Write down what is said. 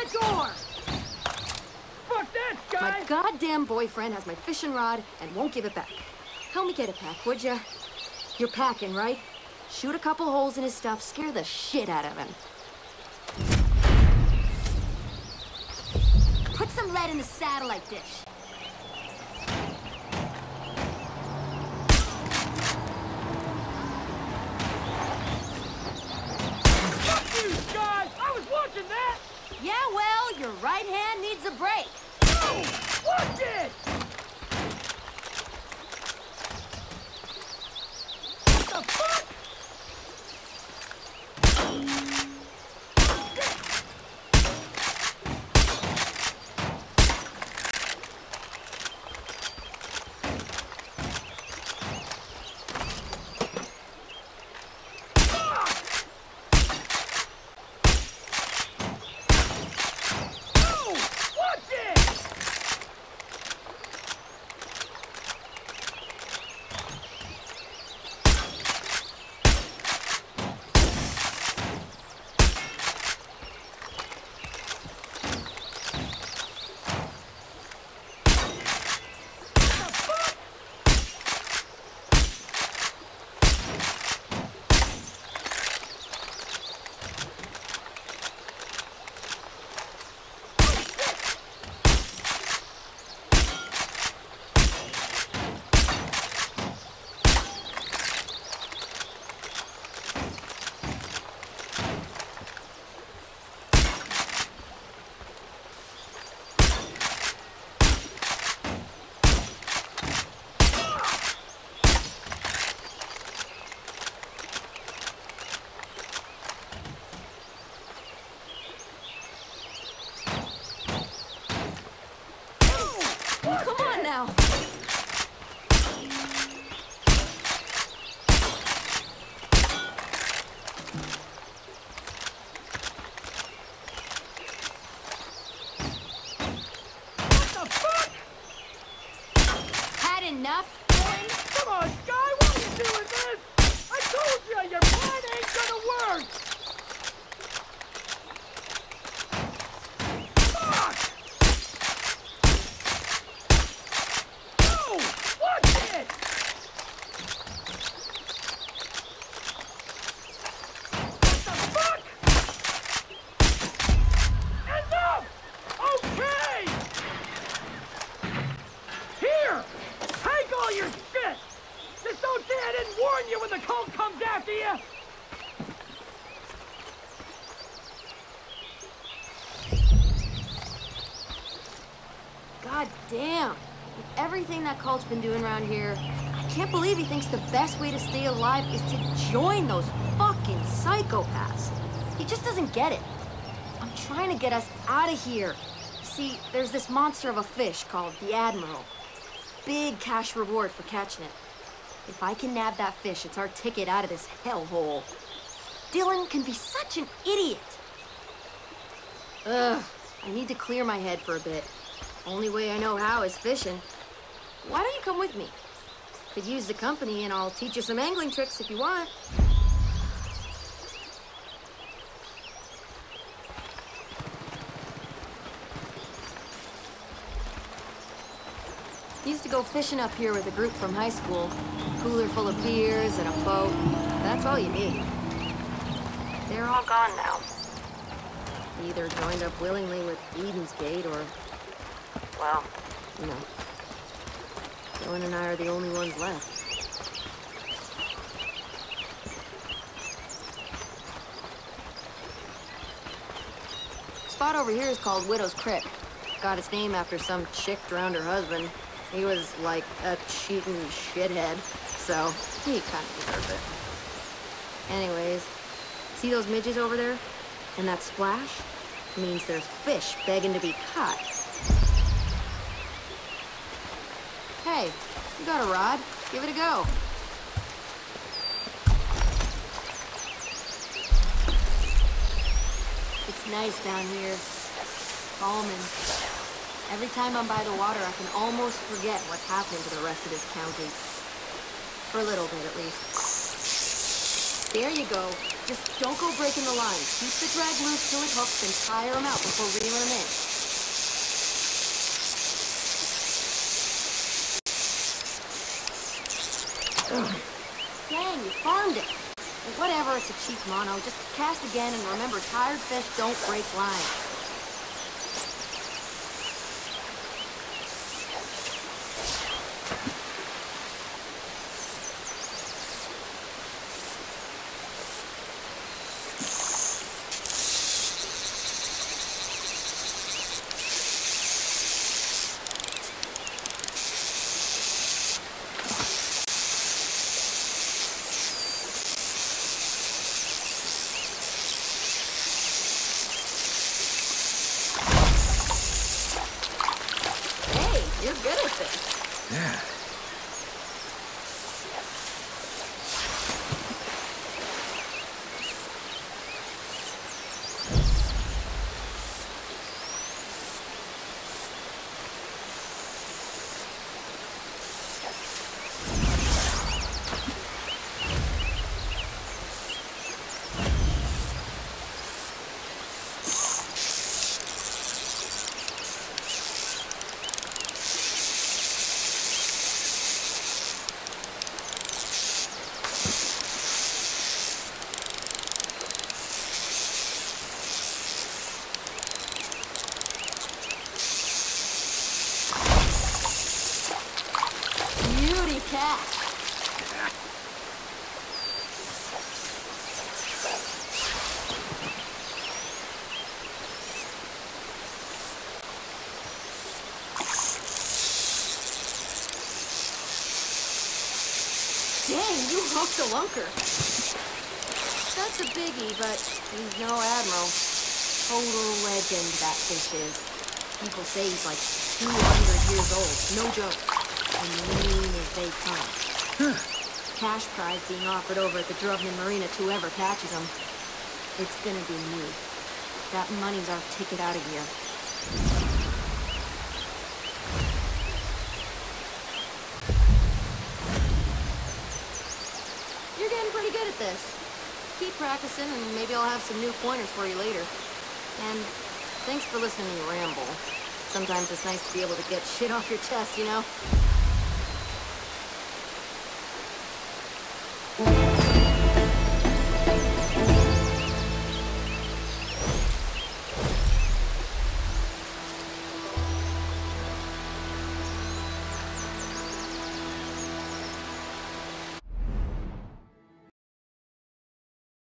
the door! Fuck that, guy! My goddamn boyfriend has my fishing rod and won't give it back. Help me get it back, would ya? You're packing, right? Shoot a couple holes in his stuff, scare the shit out of him. Put some lead in the satellite dish. Fuck you, Scott! I was watching that! Yeah, well, your right hand needs a break. Oh! Watch it! What the fuck? Come on now. What the fuck? Had enough, Dylan? Come on, Sky, why are you doing this? I told you, your plan ain't gonna work! Fuck! No! Watch it! What the fuck? Enough! Okay! Here! Take all your shit! Just don't say I didn't warn you when the cult comes after you! God damn. With everything that cult's been doing around here, I can't believe he thinks the best way to stay alive is to join those fucking psychopaths. He just doesn't get it. I'm trying to get us out of here. See, there's this monster of a fish called the Admiral. Big cash reward for catching it. If I can nab that fish, it's our ticket out of this hellhole. Dylan can be such an idiot. Ugh, I need to clear my head for a bit. Only way I know how is fishing. Why don't you come with me? Could use the company and I'll teach you some angling tricks if you want. Used to go fishing up here with a group from high school. Cooler full of beers and a boat. That's all you need. They're all gone now. Either joined up willingly with Eden's Gate or, well, you know. Dylan and I are the only ones left. Spot over here is called Widow's Creek. Got its name after some chick drowned her husband. He was like a cheating shithead, so he kind of deserved it. Anyways, see those midges over there? And that splash means there's fish begging to be caught. Hey, you got a rod? Give it a go. It's nice down here. Calming. Every time I'm by the water, I can almost forget what's happening to the rest of this county. For a little bit, at least. There you go. Just don't go breaking the line. Keep the drag loose till it hooks and tire them out before reeling them in. Ugh. Dang, you farmed it. Well, whatever, it's a cheap mono. Just cast again and remember, tired fish don't break line. You're good at this. Yeah. Beauty cat. Dang, you hooked a lunker. That's a biggie, but he's no admiral. Total legend, that fish is. People say he's like 200 years old, no joke. And lean as they come. Cash prize being offered over at the Drubman Marina to whoever catches him. It's gonna be me. That money's our ticket out of here. You're getting pretty good at this. Keep practicing, and maybe I'll have some new pointers for you later. And thanks for listening to me ramble. Sometimes it's nice to be able to get shit off your chest, you know?